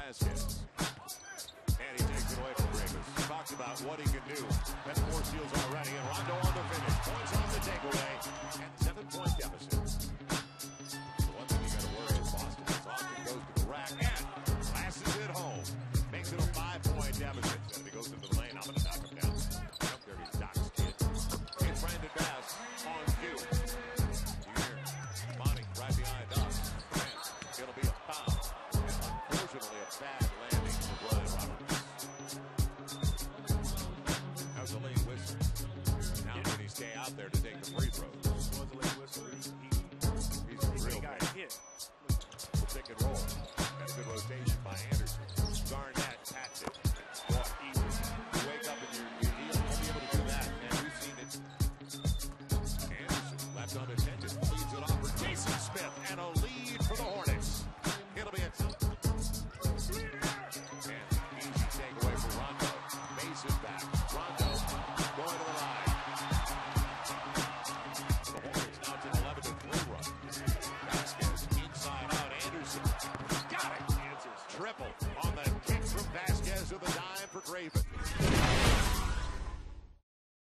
baskets. And he takes it away from Davis. Talked about what he can do. That's 4 steals already. And Rondo on the finish. Points on the takeaway. And 7-point deficit.